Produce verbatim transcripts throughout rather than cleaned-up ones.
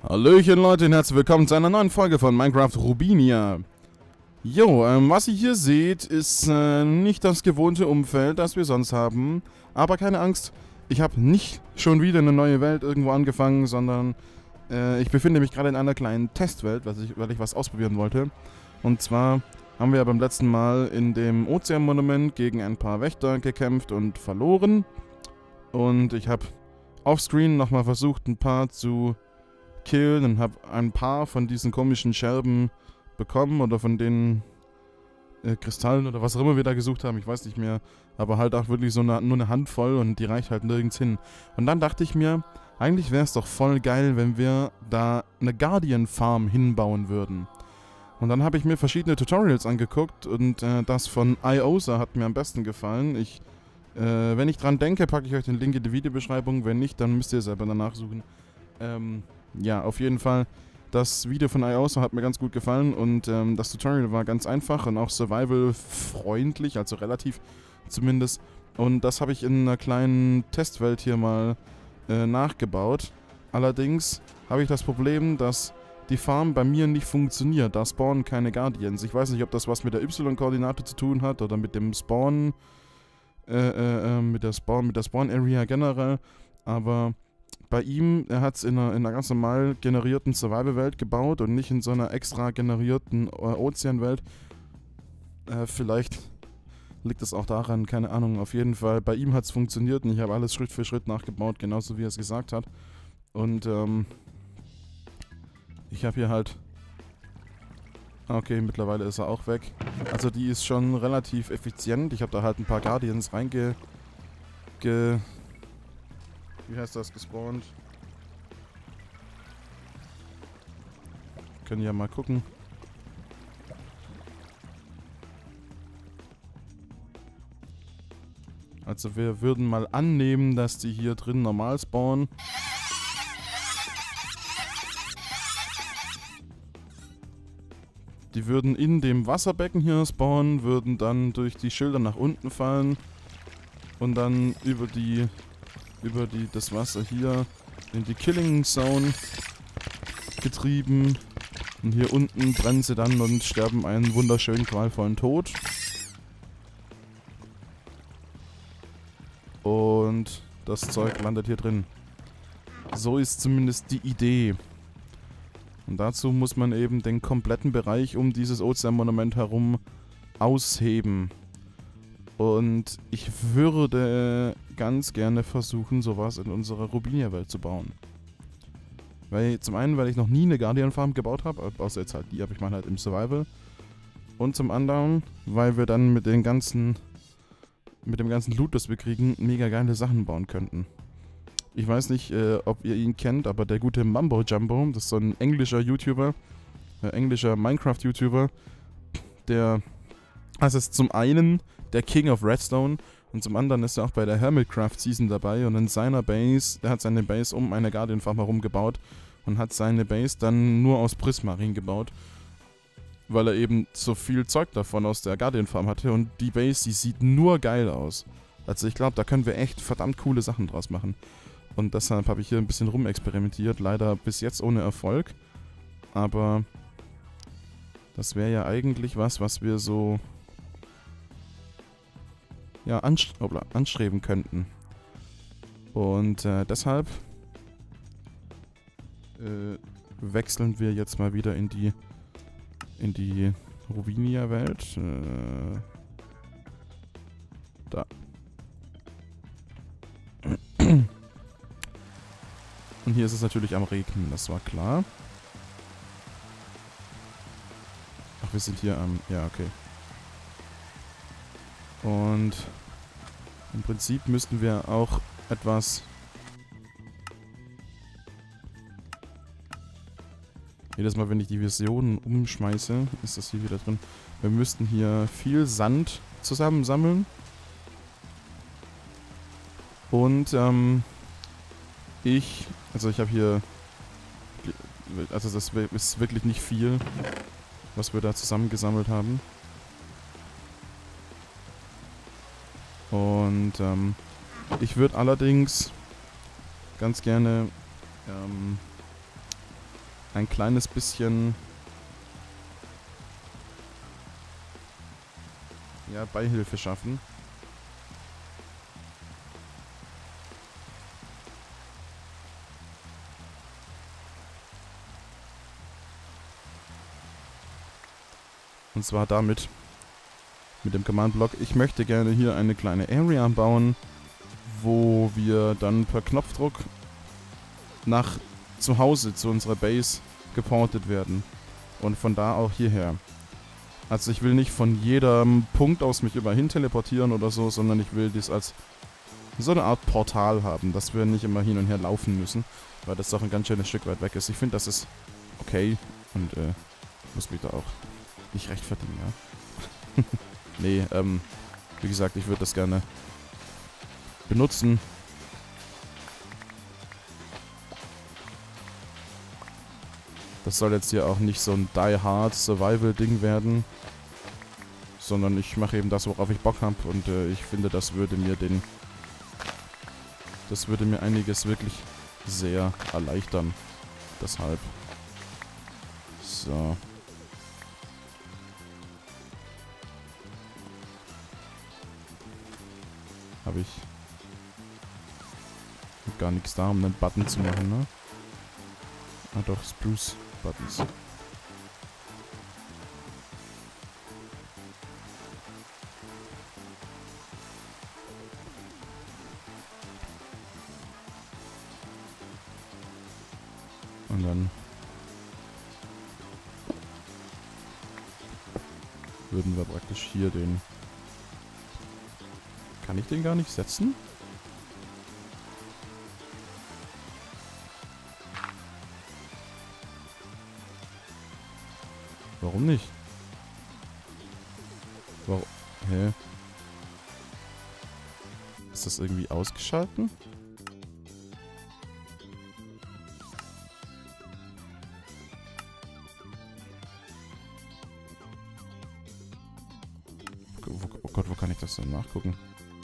Hallöchen Leute und herzlich willkommen zu einer neuen Folge von Minecraft Rubinia. Jo, ähm, was ihr hier seht, ist äh, nicht das gewohnte Umfeld, das wir sonst haben. Aber keine Angst, ich habe nicht schon wieder eine neue Welt irgendwo angefangen, sondern äh, ich befinde mich gerade in einer kleinen Testwelt, weil ich, weil ich was ausprobieren wollte. Und zwar haben wir ja beim letzten Mal in dem Ozeanmonument gegen ein paar Wächter gekämpft und verloren. Und ich habe offscreen nochmal versucht, ein paar zu killen und habe ein paar von diesen komischen Scherben bekommen oder von den äh, Kristallen oder was auch immer wir da gesucht haben, ich weiß nicht mehr, aber halt auch wirklich so eine, nur eine Handvoll und die reicht halt nirgends hin. Und dann dachte ich mir, eigentlich wäre es doch voll geil, wenn wir da eine Guardian Farm hinbauen würden. Und dann habe ich mir verschiedene Tutorials angeguckt und äh, das von Iosa hat mir am besten gefallen. Ich, äh, wenn ich dran denke, packe ich euch den Link in die Videobeschreibung, wenn nicht, dann müsst ihr selber danach suchen. Ähm, Ja, auf jeden Fall, das Video von Iosa hat mir ganz gut gefallen und ähm, das Tutorial war ganz einfach und auch survival-freundlich, also relativ zumindest. Und das habe ich in einer kleinen Testwelt hier mal äh, nachgebaut. Allerdings habe ich das Problem, dass die Farm bei mir nicht funktioniert. Da spawnen keine Guardians. Ich weiß nicht, ob das was mit der Y-Koordinate zu tun hat oder mit dem Spawn, äh, äh, äh, mit der Spawn, mit der Spawn-Area generell, aber bei ihm, er hat es in einer, in einer ganz normal generierten Survival-Welt gebaut und nicht in so einer extra generierten äh, Ozeanwelt. Äh, vielleicht liegt es auch daran, keine Ahnung. Auf jeden Fall, bei ihm hat es funktioniert und ich habe alles Schritt für Schritt nachgebaut, genauso wie er es gesagt hat. Und ähm, ich habe hier halt... Okay, mittlerweile ist er auch weg. Also die ist schon relativ effizient. Ich habe da halt ein paar Guardians reinge... Ge Wie heißt das? Gespawnt. Können ja mal gucken. Also wir würden mal annehmen, dass die hier drin normal spawnen. Die würden in dem Wasserbecken hier spawnen, würden dann durch die Schilder nach unten fallen und dann über die über die, das Wasser hier in die Killing Zone getrieben. Und hier unten brennen sie dann und sterben einen wunderschönen, qualvollen Tod. Und das Zeug landet hier drin. So ist zumindest die Idee. Und dazu muss man eben den kompletten Bereich um dieses Ozeanmonument herum ausheben. Und ich würde ganz gerne versuchen, sowas in unserer Rubinia-Welt zu bauen. Weil zum einen, weil ich noch nie eine Guardian Farm gebaut habe, außer jetzt halt die, aber ich meine halt im Survival. Und zum anderen, weil wir dann mit den ganzen, mit dem ganzen Loot, das wir kriegen, mega geile Sachen bauen könnten. Ich weiß nicht, äh, ob ihr ihn kennt, aber der gute Mumbo Jumbo, das ist so ein englischer YouTuber, äh, englischer Minecraft-YouTuber, der, also ist zum einen der King of Redstone und zum anderen ist er auch bei der Hermitcraft Season dabei und in seiner Base, der hat seine Base um eine Guardian Farm herum gebaut und hat seine Base dann nur aus Prismarine gebaut, weil er eben so viel Zeug davon aus der Guardian Farm hatte und die Base, die sieht nur geil aus. Also ich glaube, da können wir echt verdammt coole Sachen draus machen. Und deshalb habe ich hier ein bisschen rumexperimentiert, leider bis jetzt ohne Erfolg, aber das wäre ja eigentlich was, was wir so ja, anstre anstreben könnten. Und äh, deshalb äh, wechseln wir jetzt mal wieder in die in die Rubinia-Welt. Äh, da. Und hier ist es natürlich am Regnen, das war klar. Ach, wir sind hier am... Ja, okay. Und im Prinzip müssten wir auch etwas... Jedes Mal, wenn ich die Versionen umschmeiße, ist das hier wieder drin. Wir müssten hier viel Sand zusammensammeln. Und ähm, ich... Also ich habe hier... Also das ist wirklich nicht viel, was wir da zusammengesammelt haben. Und ähm, ich würde allerdings ganz gerne ähm, ein kleines bisschen ja, Beihilfe schaffen. Und zwar damit, mit dem Command-Block, ich möchte gerne hier eine kleine Area bauen, wo wir dann per Knopfdruck nach zu Hause, zu unserer Base, geportet werden. Und von da auch hierher. Also ich will nicht von jedem Punkt aus mich überall hin teleportieren oder so, sondern ich will dies als so eine Art Portal haben, dass wir nicht immer hin und her laufen müssen, weil das doch ein ganz schönes Stück weit weg ist. Ich finde, das ist okay und äh, muss mich da auch nicht rechtfertigen, ja. Nee, ähm, wie gesagt, ich würde das gerne benutzen. Das soll jetzt hier auch nicht so ein Die-Hard Survival-Ding werden, sondern ich mache eben das, worauf ich Bock habe und äh, ich finde, das würde mir den... Das würde mir einiges wirklich sehr erleichtern. Deshalb. So. Habe ich gar nichts da, um einen Button zu machen, ne? Ah doch, Spruce Buttons. Und dann würden wir praktisch hier den... Kann ich den gar nicht setzen? Warum nicht? Warum? Hä? Ist das irgendwie ausgeschalten? Wo, oh Gott, wo kann ich das denn nachgucken?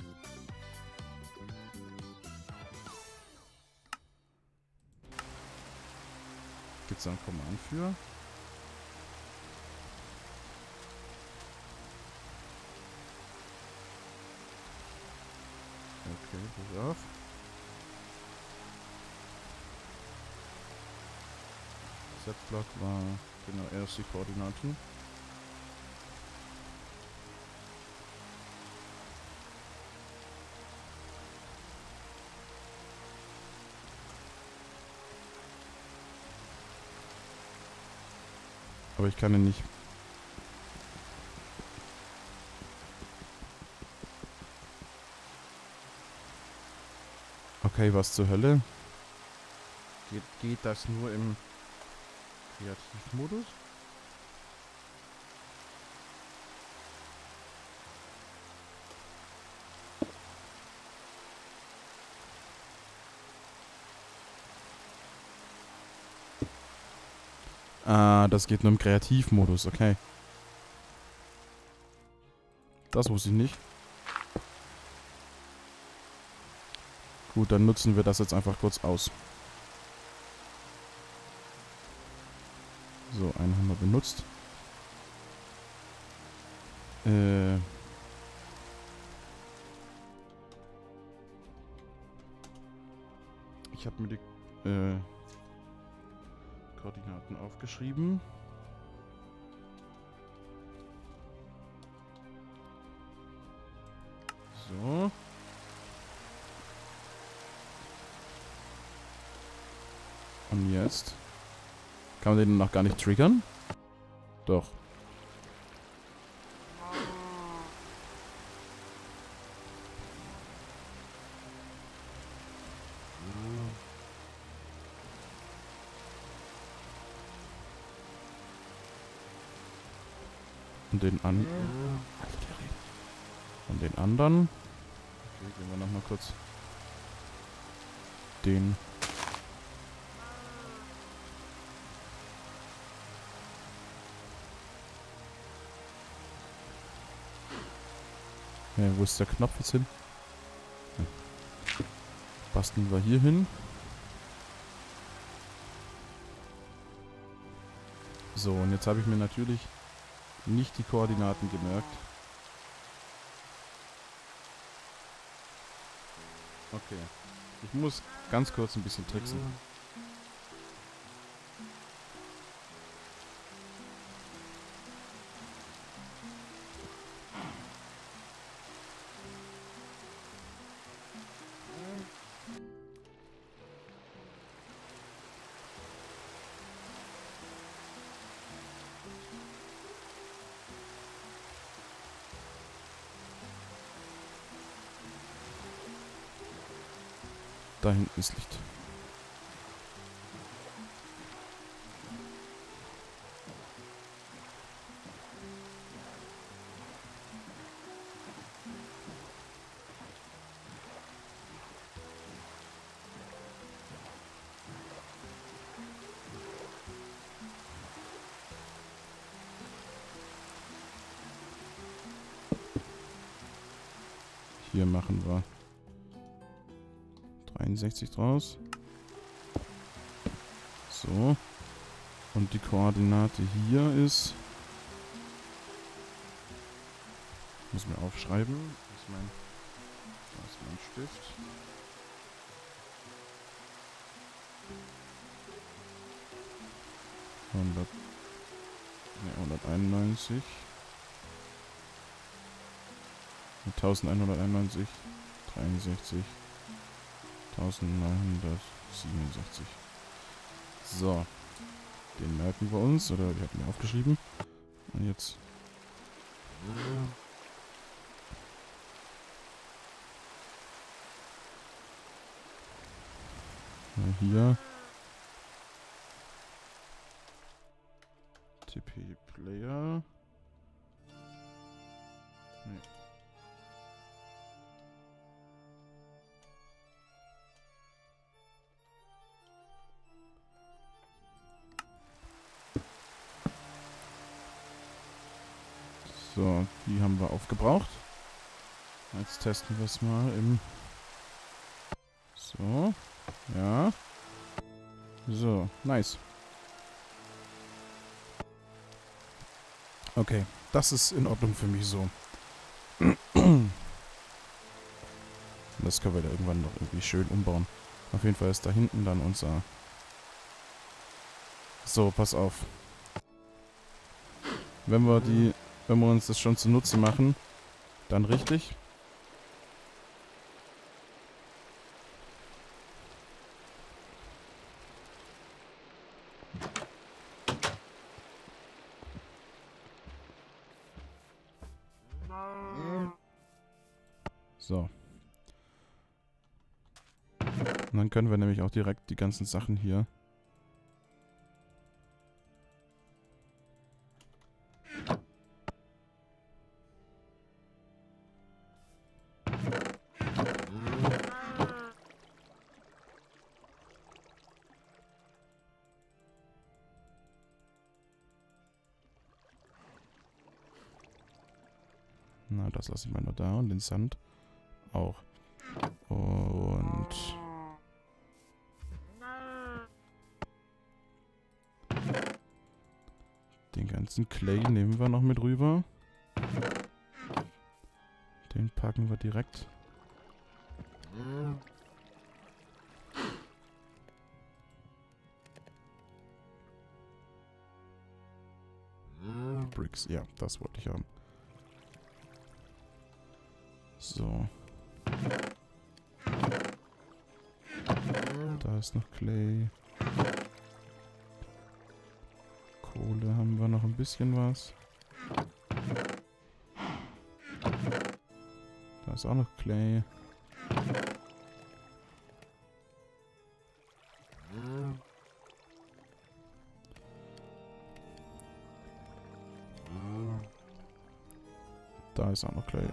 Gibt's da ein Command für? Okay, pass auf. Z-Block war genau R C-Koordinaten. Aber ich kann ihn nicht. Okay, was zur Hölle? Geht, geht das nur im Kreativmodus? Ah, das geht nur im Kreativmodus, okay. Das wusste ich nicht. Gut, dann nutzen wir das jetzt einfach kurz aus. So, einen haben wir benutzt. Äh... Ich habe mir die äh, Koordinaten aufgeschrieben. So. Und jetzt? Kann man den noch gar nicht triggern? Doch. Und den an... Und den anderen... Okay, gehen wir nochmal kurz... Den... Ja, wo ist der Knopf jetzt hin? Ja. Basteln wir hier hin. So, und jetzt habe ich mir natürlich nicht die Koordinaten gemerkt. Okay. Ich muss ganz kurz ein bisschen tricksen. Da hinten ist Licht. Hier machen wir dreiundsechzig draus. So. Und die Koordinate hier ist... Muss mir aufschreiben. Das ist mein, das ist mein Stift. hundert, ne, hunderteinundneunzig. elfhunderteinundneunzig. dreiundsechzig. neunzehnhundertsiebenundsechzig. So. Den merken wir uns. Oder wir hatten ihn aufgeschrieben. Und jetzt... Ja, hier. T P Player. Nee. So, die haben wir aufgebraucht. Jetzt testen wir es mal im... So. Ja. So, nice. Okay, das ist in Ordnung für mich so. Das können wir da irgendwann noch irgendwie schön umbauen. Auf jeden Fall ist da hinten dann unser... So, pass auf. Wenn wir die... Wenn wir uns das schon zunutze machen, dann richtig. So. Und dann können wir nämlich auch direkt die ganzen Sachen hier... Na, das lasse ich mal nur da und den Sand auch. Und... Den ganzen Clay nehmen wir noch mit rüber. Den packen wir direkt. Bricks, ja, das wollte ich haben. So. Da ist noch Clay. Kohle haben wir noch ein bisschen was. Da ist auch noch Clay. Da ist auch noch Clay.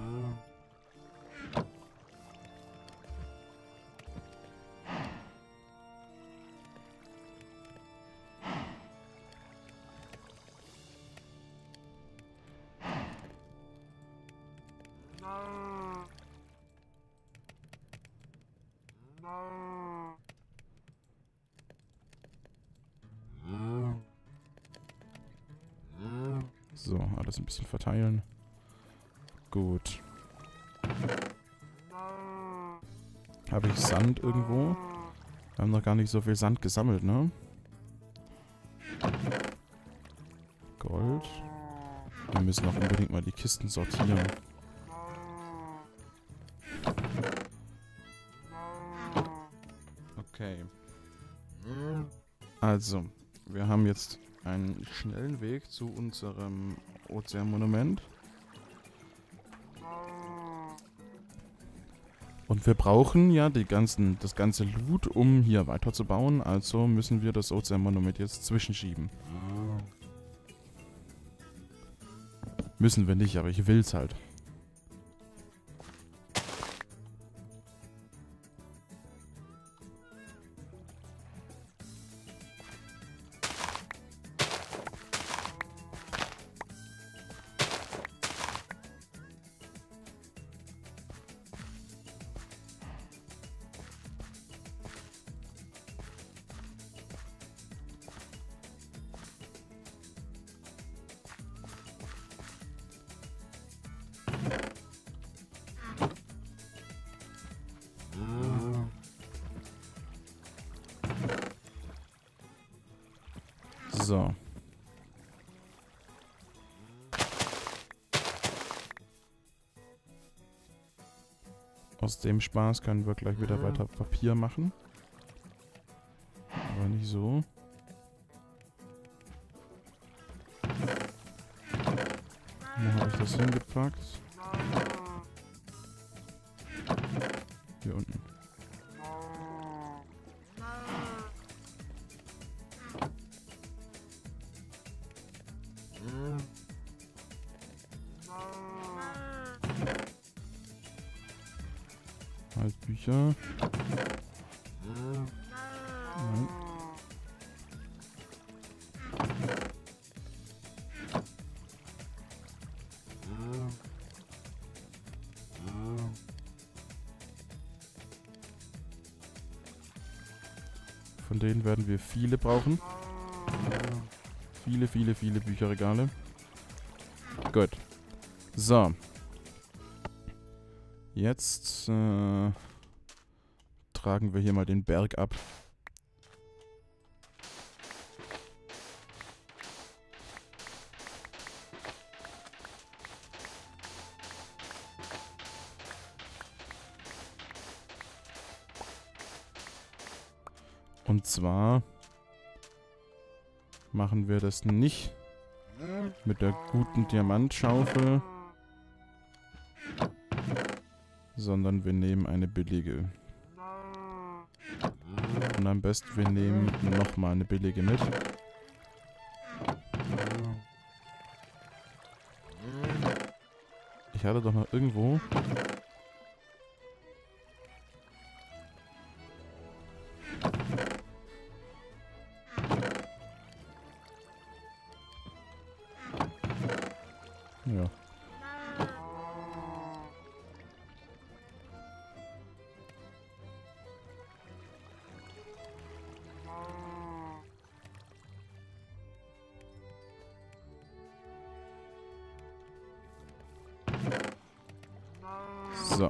So, alles ein bisschen verteilen. Gut. Habe ich Sand irgendwo? Wir haben noch gar nicht so viel Sand gesammelt, ne? Gold. Wir müssen auch unbedingt mal die Kisten sortieren. Okay. Also, wir haben jetzt einen schnellen Weg zu unserem Ozeanmonument. Und wir brauchen ja die ganzen, das ganze Loot, um hier weiterzubauen. Also müssen wir das Ozeanmonument jetzt zwischenschieben. Müssen wir nicht, aber ich will's halt. So. Aus dem Spaß können wir gleich wieder weiter Papier machen. Aber nicht so. Wo habe ich das hingepackt? Hier unten. Halt Bücher. Nein. Von denen werden wir viele brauchen. Viele, viele, viele Bücherregale. Gut. So. Jetzt äh, tragen wir hier mal den Berg ab. Und zwar machen wir das nicht mit der guten Diamantschaufel, sondern wir nehmen eine billige. Und am besten wir nehmen nochmal eine billige mit. Ich hatte doch noch irgendwo... Ja. So.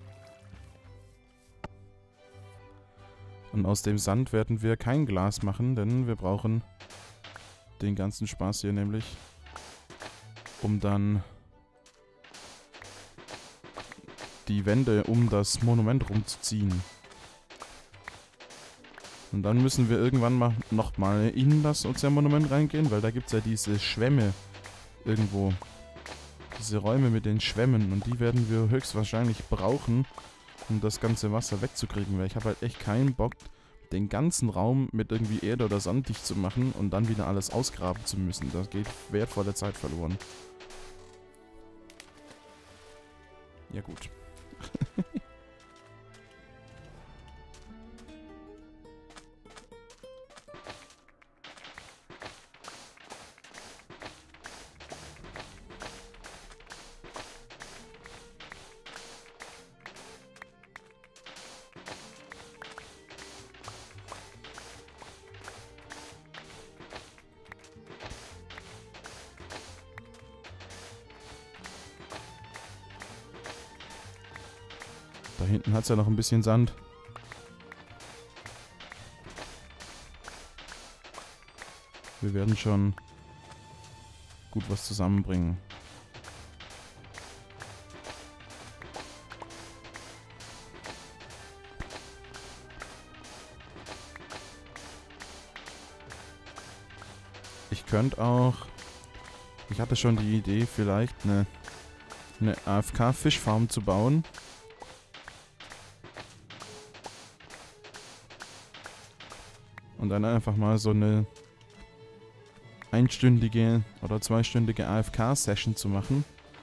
Und aus dem Sand werden wir kein Glas machen, denn wir brauchen den ganzen Spaß hier nämlich, um dann die Wände um das Monument rumzuziehen. Und dann müssen wir irgendwann mal nochmal in das Ozeanmonument reingehen, weil da gibt es ja diese Schwämme irgendwo. Diese Räume mit den Schwämmen. Und die werden wir höchstwahrscheinlich brauchen, um das ganze Wasser wegzukriegen. Weil ich habe halt echt keinen Bock, den ganzen Raum mit irgendwie Erde oder Sand dicht zu machen und dann wieder alles ausgraben zu müssen. Da geht wertvolle Zeit verloren. Ja gut. Da hinten hat es ja noch ein bisschen Sand. Wir werden schon gut was zusammenbringen. Ich könnte auch... Ich hatte schon die Idee, vielleicht eine, eine A F K-Fischfarm zu bauen. Und dann einfach mal so eine einstündige oder zweistündige A F K-Session zu machen.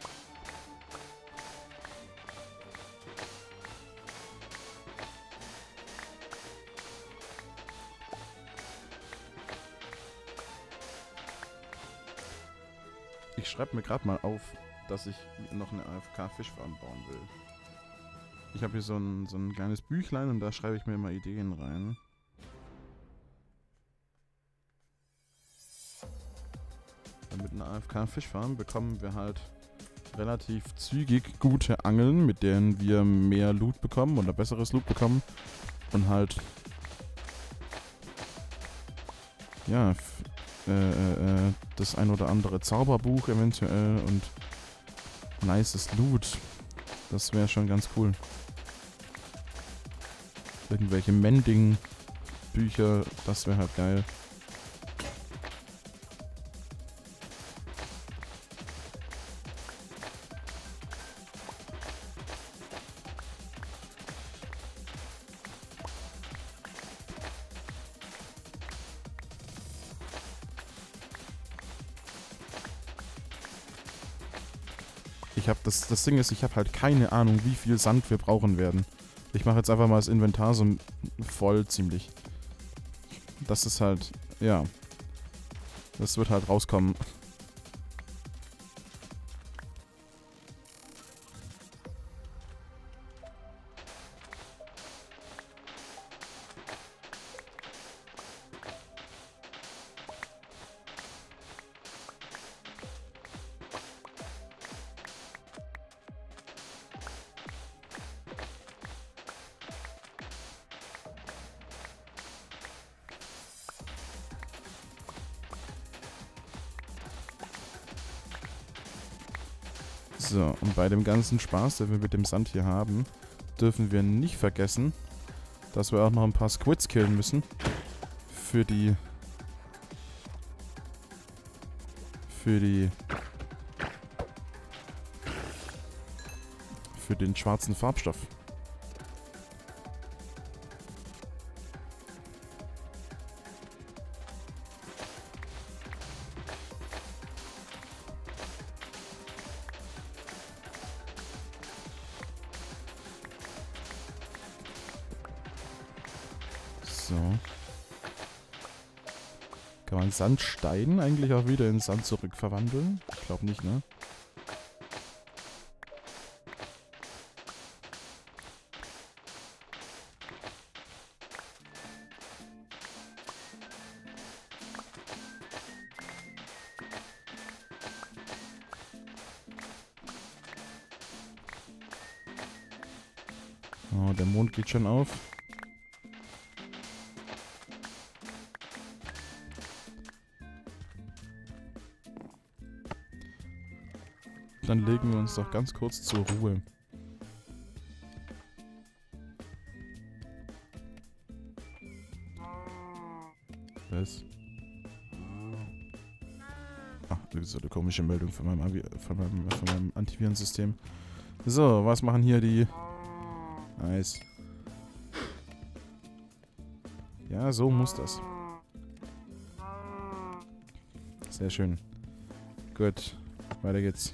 Ich schreibe mir gerade mal auf, dass ich noch eine A F K-Fischfarm bauen will. Ich habe hier so ein, so ein kleines Büchlein und da schreibe ich mir immer Ideen rein. Mit einer A F K-Fischfarm bekommen wir halt relativ zügig gute Angeln, mit denen wir mehr Loot bekommen oder besseres Loot bekommen. Und halt... Ja, äh, äh, das ein oder andere Zauberbuch eventuell und nices Loot. Das wäre schon ganz cool. Irgendwelche Mending-Bücher, das wäre halt geil. Ich habe das, das Ding ist, ich habe halt keine Ahnung, wie viel Sand wir brauchen werden. Ich mache jetzt einfach mal das Inventar so voll ziemlich. Das ist halt, ja. Das wird halt rauskommen. So, und bei dem ganzen Spaß, den wir mit dem Sand hier haben, dürfen wir nicht vergessen, dass wir auch noch ein paar Squids killen müssen. Für die... Für die... Für den schwarzen Farbstoff. So. Kann man Sandstein eigentlich auch wieder in Sand zurückverwandeln? Ich glaube nicht, ne? Oh, der Mond geht schon auf. Dann legen wir uns doch ganz kurz zur Ruhe. Was? Ach, das ist so eine komische Meldung von meinem, Avi von meinem, von meinem Antivirensystem. So, was machen hier die... Nice. Ja, so muss das. Sehr schön. Gut, weiter geht's.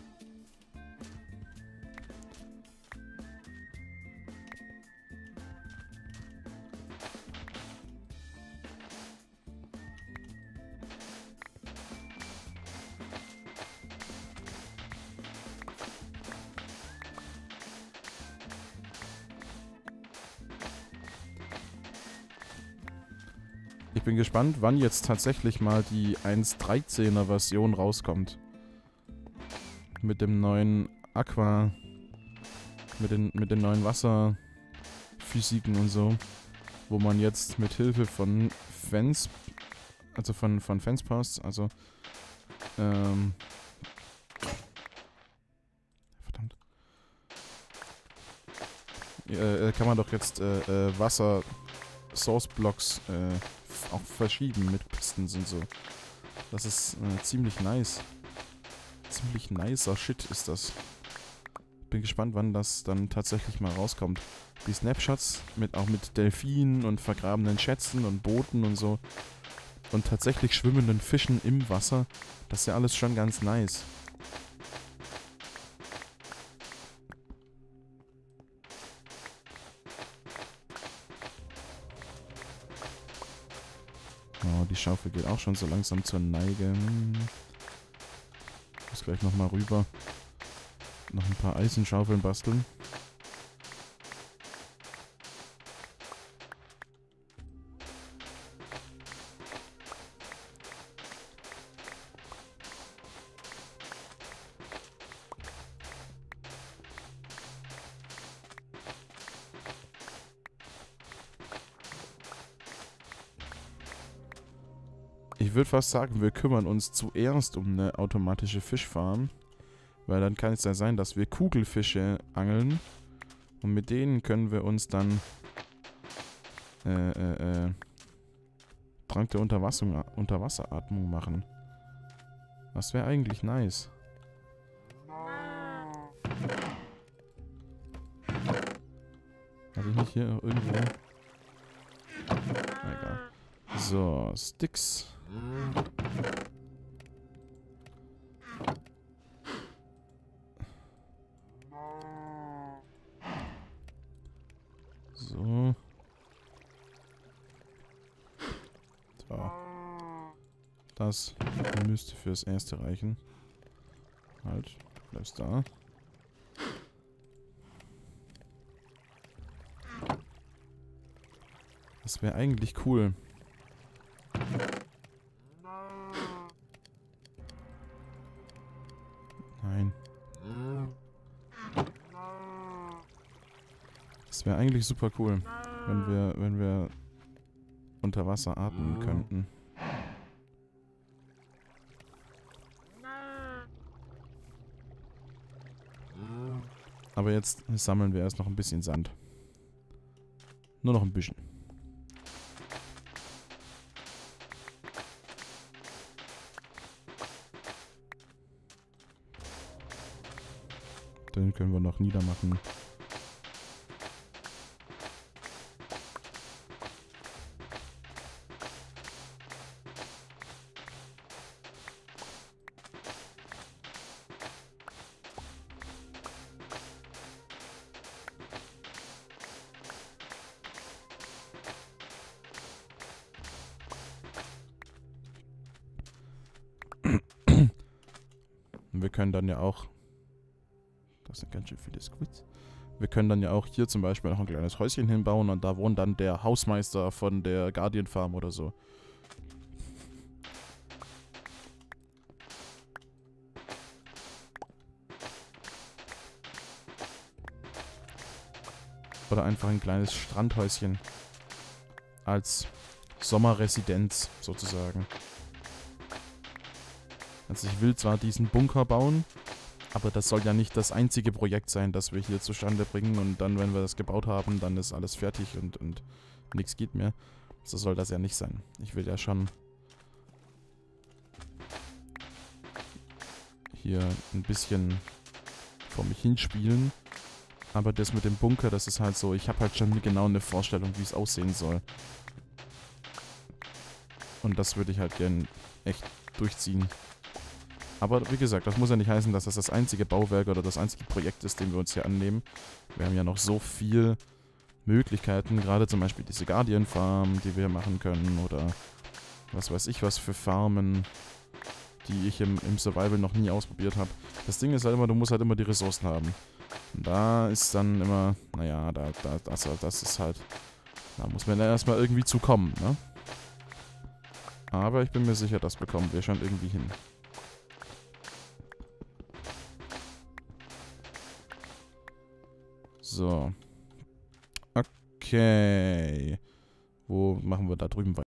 Ich bin gespannt, wann jetzt tatsächlich mal die eins Punkt dreizehner Version rauskommt. Mit dem neuen Aqua Mit den, mit den neuen Wasserphysiken und so. Wo man jetzt mit Hilfe von Fence, also von, von Fenceposts, also ähm, verdammt. Äh, kann man doch jetzt äh, äh, Wasser Source Blocks äh, auch verschieben mit Pistons und so. Das ist äh, ziemlich nice. Ziemlich nicer Shit ist das. Bin gespannt, wann das dann tatsächlich mal rauskommt. Die Snapshots mit auch mit Delfinen und vergrabenen Schätzen und Booten und so. Und tatsächlich schwimmenden Fischen im Wasser. Das ist ja alles schon ganz nice. Oh, die Schaufel geht auch schon so langsam zur Neige. Hm. Ich muss gleich nochmal rüber. Noch ein paar Eisenschaufeln basteln. Ich würde fast sagen, wir kümmern uns zuerst um eine automatische Fischfarm. Weil dann kann es ja sein, dass wir Kugelfische angeln. Und mit denen können wir uns dann äh, äh, äh, Trank der Unterwasser, Unterwasseratmung machen. Das wäre eigentlich nice. Habe ich nicht hier irgendwo... Na, egal. So, Sticks. So. So. Das müsste fürs Erste reichen. Halt, du bleibst da. Das wäre eigentlich cool. Nein. Das wäre eigentlich super cool, wenn wir, wenn wir unter Wasser atmen könnten. Aber jetzt sammeln wir erst noch ein bisschen Sand. Nur noch ein bisschen. Den können wir noch niedermachen. Wir können dann ja auch... Das sind ganz schön viele Squids. Wir können dann ja auch hier zum Beispiel noch ein kleines Häuschen hinbauen und da wohnt dann der Hausmeister von der Guardian Farm oder so. Oder einfach ein kleines Strandhäuschen. Als Sommerresidenz sozusagen. Also ich will zwar diesen Bunker bauen, aber das soll ja nicht das einzige Projekt sein, das wir hier zustande bringen und dann, wenn wir das gebaut haben, dann ist alles fertig und, und nichts geht mehr. So soll das ja nicht sein. Ich will ja schon hier ein bisschen vor mich hinspielen. Aber das mit dem Bunker, das ist halt so, ich habe halt schon genau eine Vorstellung, wie es aussehen soll. Und das würde ich halt gern echt durchziehen. Aber wie gesagt, das muss ja nicht heißen, dass das das einzige Bauwerk oder das einzige Projekt ist, dem wir uns hier annehmen. Wir haben ja noch so viele Möglichkeiten, gerade zum Beispiel diese Guardian Farm, die wir machen können oder was weiß ich was für Farmen, die ich im, im Survival noch nie ausprobiert habe. Das Ding ist halt immer, du musst halt immer die Ressourcen haben. Und da ist dann immer, naja, da, da, das, das ist halt, da muss man ja erstmal irgendwie zukommen, ne? Aber ich bin mir sicher, das bekommen wir schon irgendwie hin. So. Okay. Wo machen wir da drüben weiter?